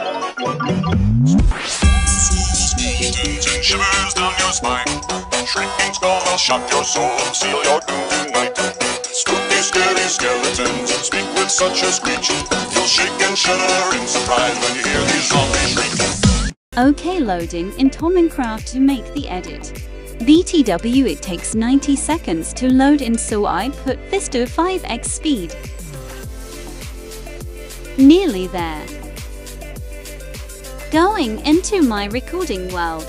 Send shivers down your spine. Shrinking's gonna shock your soul, seal your doom tonight. Spooky, scary skeletons speak with such a screech. You'll shake and shudder in surprise when you hear these zombies shriek. Okay, loading in Minecraft to make the edit. BTW, it takes 90 seconds to load in, so I put this to 5x speed. Nearly there. Going into my recording world.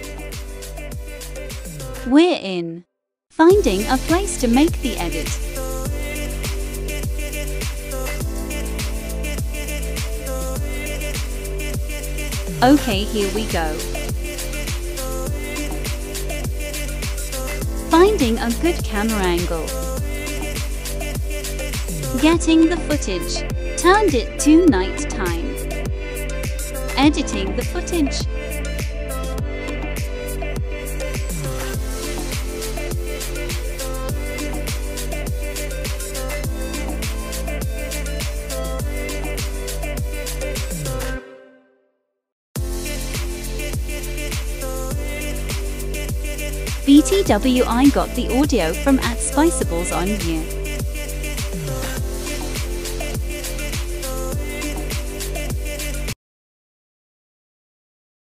We're in. Finding a place to make the edit. Okay, here we go. Finding a good camera angle. Getting the footage. Turned it to night time. Editing the footage. BTW, I got the audio from @Spiceables on here.